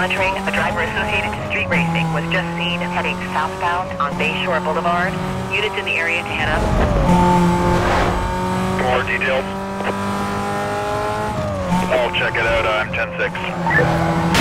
monitoring, a driver associated to street racing was just seen heading southbound on Bayshore Boulevard. Units in the area to head up. More details. I'll check it out. I'm 10-6.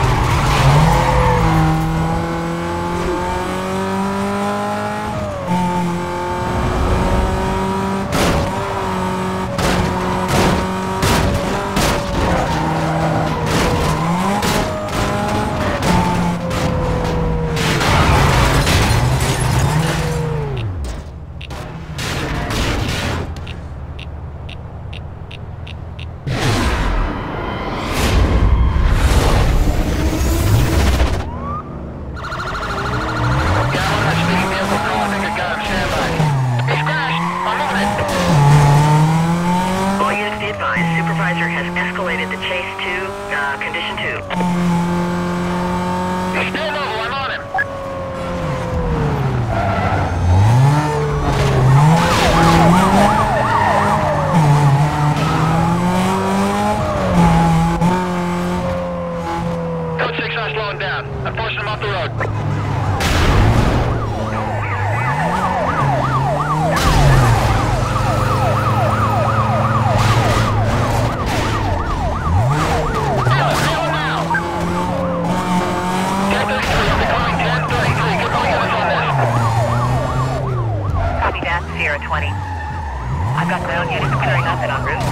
I've got ground units clearing up and en route.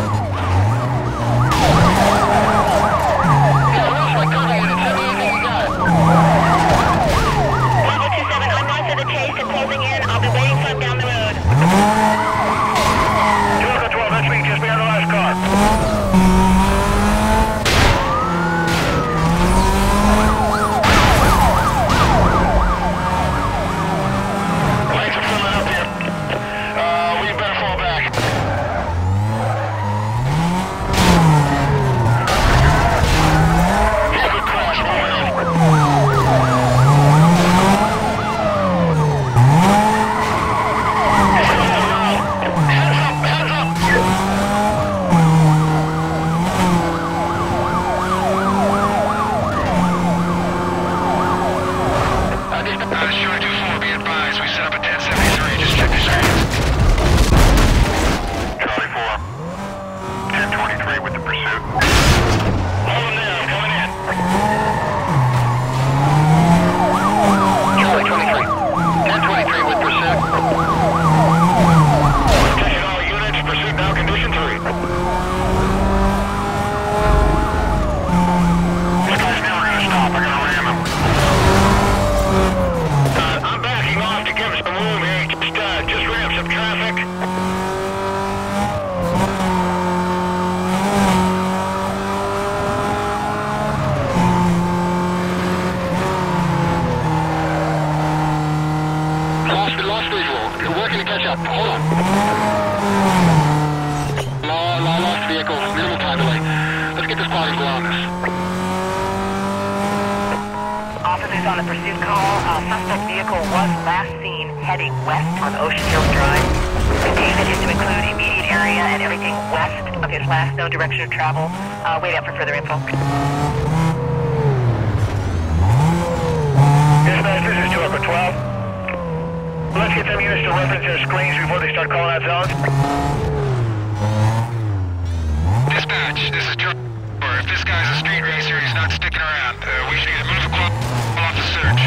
Level 27, I'm north of the chase and closing in. I'll be waiting for him down the road. 12, that's me, just behind the last car. On the pursuit call, suspect vehicle was last seen heading west on Ocean Hills Drive. Containment is to include immediate area and everything west of his last known direction of travel. Wait out for further info. Dispatch, this is 2 up at 12. Let's get them units to reference their screens before they start calling out zones. Dispatch, this is Joe. If this guy's a street racer, he's not sticking around. We should get a move off the search.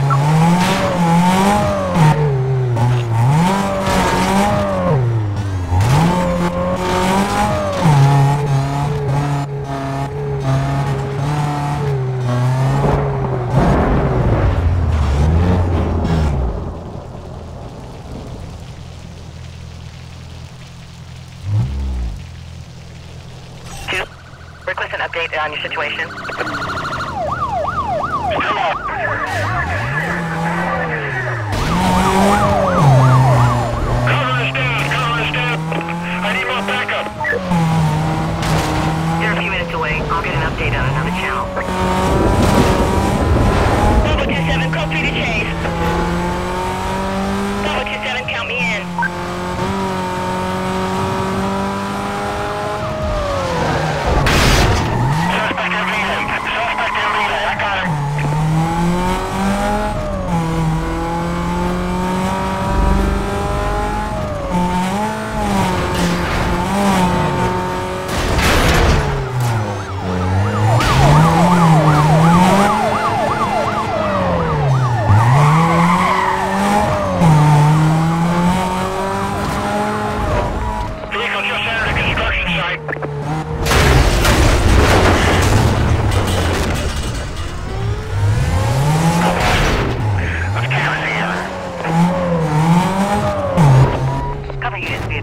Request an update on your situation. Cover us down. I need more backup. You're a few minutes away. I'll get an update on another channel. Level 27, call 3 to chase. Level 27, count me in. Suspect in lead. I got him.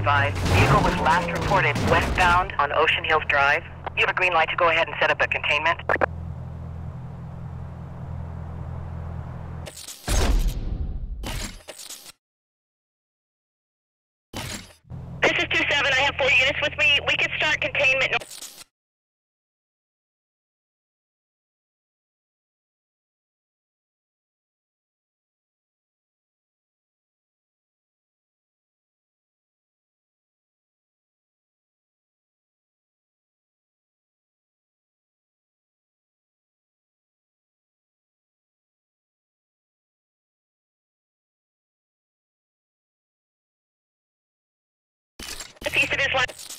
advised. Vehicle was last reported westbound on Ocean Hills Drive. You have a green light to go ahead and set up a containment. This is 2-7. I have 4 units with me. We can start containment. East of his line.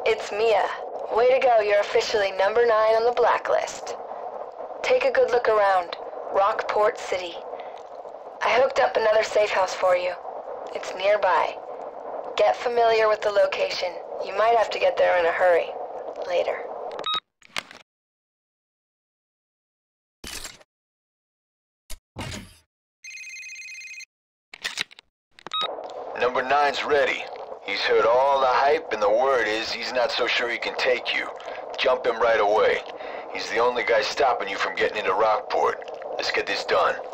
It's Mia. Way to go, you're officially number 9 on the blacklist. Take a good look around. Rockport City. I hooked up another safe house for you. It's nearby. Get familiar with the location. You might have to get there in a hurry. Later. Number 9's ready. He's heard all the hype, and the word is he's not so sure he can take you. Jump him right away. He's the only guy stopping you from getting into Rockport. Let's get this done.